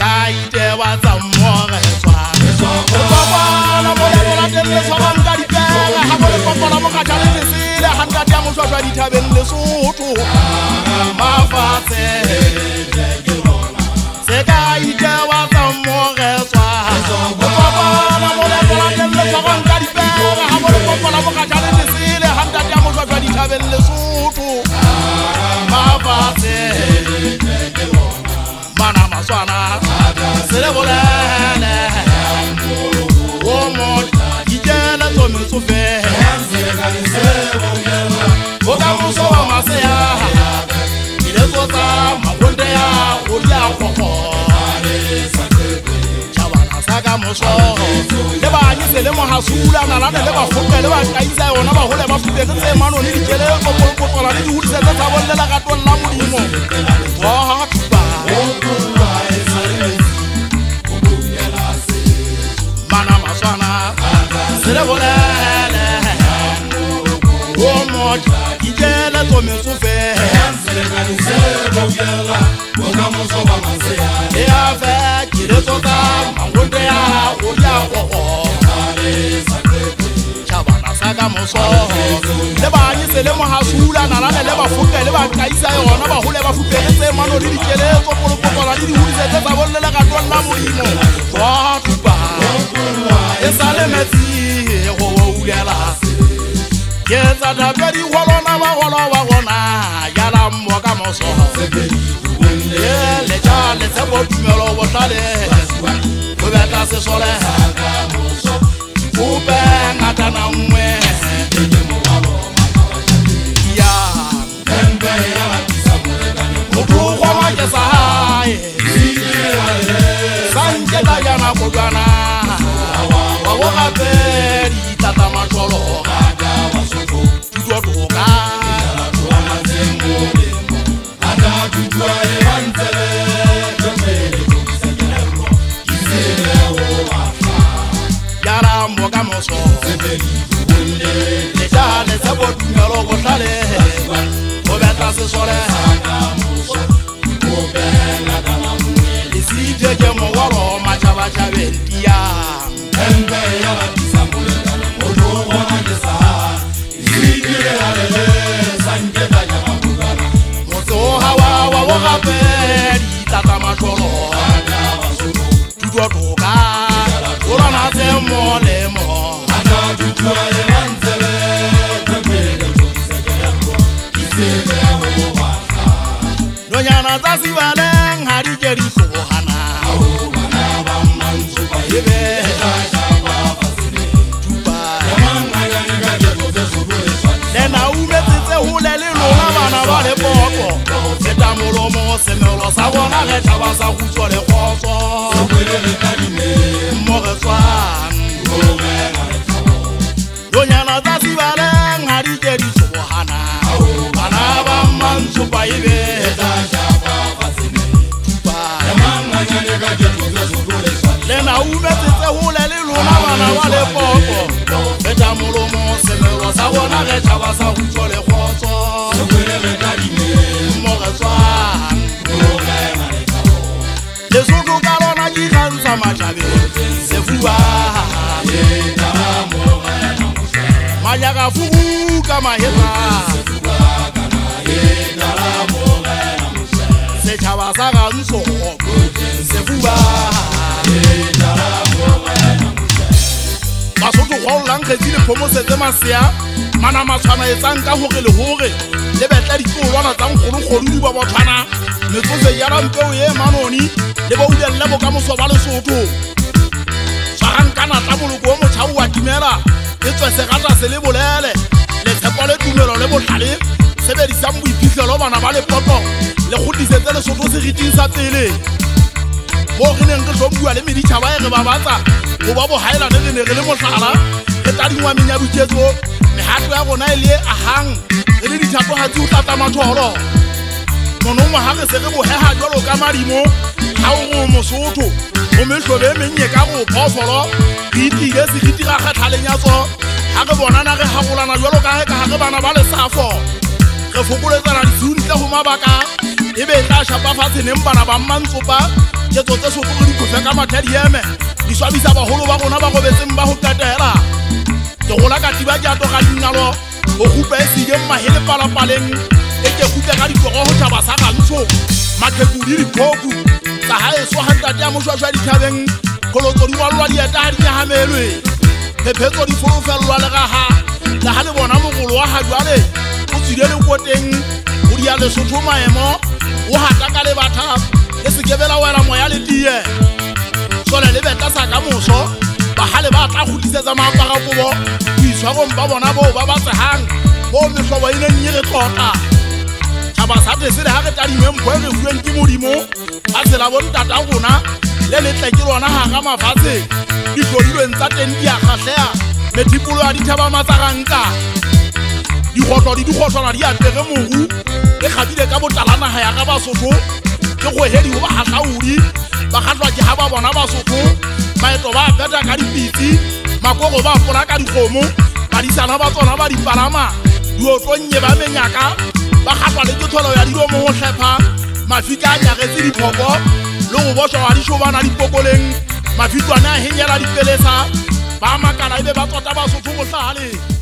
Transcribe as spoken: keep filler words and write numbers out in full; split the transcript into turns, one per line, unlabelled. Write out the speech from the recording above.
ka ite wa tsa mmore tswa kopana mo ya bona teng le tshwara nka dipela ha mo kopana mo ka jale le sile ha nka dia mo tswa dithabeng le Sotho mafatse se ka ite wa tsa mmore tswa kopana mo ya bona teng le tshwara nka dipela ha mo kopana mo ka jale le sile ha nka dia mo tswa dithabeng le Sotho mafatse mana maswana sele bolele o mo dijela to me so fe o ka mo so wa masea ile so tsa mabonde ya o ya kokko chabana saka mo so le ba nyi sele mo hasula na la le ba foka le ba kaisa yona ba hole ba fute tse mano ni dijele ko ko ko tola ni di hudise tsa bolela ka tolla modimo wa tuba mana maswana sele bolele o mo dijela to me so fe e ave kire to ta mangonde ya o ya kokko chabana saka mo so le ba nyi sele mo hasula na la le ba foka le ba kaisa yona ba hole ba fupele tse mano di dijele ko ko ko la di hudise tsa bolela ka tolla modimo wa tuba e sale metsi go ulela ke tsa da bedi golona ba gola ba gona ya la mo ka mo so le ja le tsa bo tumelo bo tlale go betla se sole o be ngata na nngwe ya embe ya mo go ma ke sa hae sanje da ya na go bana wa go ga pedi tata matolo ga wa soko tudo doka wa mazengo ada tudo e antele jomele go sekelero kisele o afa yara mo ga mo so sebeli bunde le jale sabo tumelo go tlale go betla se sole ga mo so go bela ga na le sije je mo waro ma chaba chabentia embe ya la tisambule o do wona ke sa sije ya le sanje da ya mabugana mo so hawa wa wa ga pedi tata matolo ga wa so tudo toka ora na te mo le mo ana tudo e manzele tebele ko sekelero kisele o wa no nyana tasi wale ngari jeri so hana o bana ba manzu ba yebe ta ta ba fasine tuba manga ya nga je ko se so bo e le na u me tse hule le lo na bana ba le popo eta molomo se me lo sa bona le taba sa ku so le khoso so kwele le kadine mo re tswa o me na le tabo do nyana tasi wale ngari jeri so hana o bana ba manzu ba yebe ta ta ba fasine tuba manga ya nga je ko se so bo le na u me tse hule le lo na bana ba le popo eta molomo se me lo sa bona le taba sa ku so le khoso so kwele le kadine mo re tswa le Sotho ka lona di gantsha matjabe se fuwa majaka fugu ka maheta se chaba sa gantsho se fuwa Basotho go lang kgetsi le phomo se tse masea mana matshwana e tsang ka hore le hore le betla ditsolwana tsa nkgono kgodu di ba botshwana metsotse ya rampeo ye manoni le ba ulelle bo ka moso ba Lesotho tshwarang kana tla boloko o motjha wa timela le tswe se gata se le bolele le tshepo le tumelo le botlhale sebedisang boiphihlelo bana ba Lepotlo le godisetse Lesotho se riting sa pele mo re neng re tlombua le meditšhaba e re ba batsa go ba bo haela le ne re le mohlala re tadingwa menya buketso mehato ya rona e le ahang re le dithato ha tsi o tlatsa matholo monongwa ha re se re boheha jwalo ka madimo ha o go Mosotho o mehlobe menye ka go phofolo re itile se re tira kgathaleng ya tso ha re bonana re hagolana jwalo ka ha re bana ba lesafo re fokoletsana ditsuntle go mabaka e be tla shapa fatshe neng bana ba mmantsopa ke tsotse sotho di khofe ka mathadi eme di swabisa baholo ba rona ba go betseng ba ho qetela ke gola ka tiba ke atoga dinalo go khupa e sige mahele palapaleng e ke khupe ka ditlogo ho taba sa gantsho makhekudi di khoku tsa hae so hantate ya moshwashwa di thabeng kolotso di walwa di eta di nyahamelwe phephetso di folofelwa le ga ha la ha le bona mogolo wa ha jwale o tsile le koteng o dia le sotho maemo o hata ka le batha le se kebela wela moya le tie sole le beta sa ka moso ba hale ba tla khutisetsa maapara kobo boitshwarong ba bona bo ba batsehang bo mehlobo ine nyere tlotla taba sa te se le ha re tadime mpho re fuweng ke modimo a tsela bontata rona le letle ke lona ha ga mafatshe ditlodilweng tsa teng di a kgatlhea metipolo ya dithaba matsaranka dikgotlo di dikgotlwana di apere moru le kgabile ka botalanaga ya ga basotho ke kgwehedi go bahahlaodi ba kgatlhwa ke ha ba bona basotho maeto ba peta ka dipitsi makoko ba fola ka dikgomo badisana ba tsona ba dipalama diotlonnye ba menyaka ba kgatlhwa le ke tlholo ya dilo mo go hlepha mafika a nyagetse diphoko le go bošwa wa dišobana dipokoleng mafitlwane a henyela dipelesa ba makala e be ba tota basotho botlhale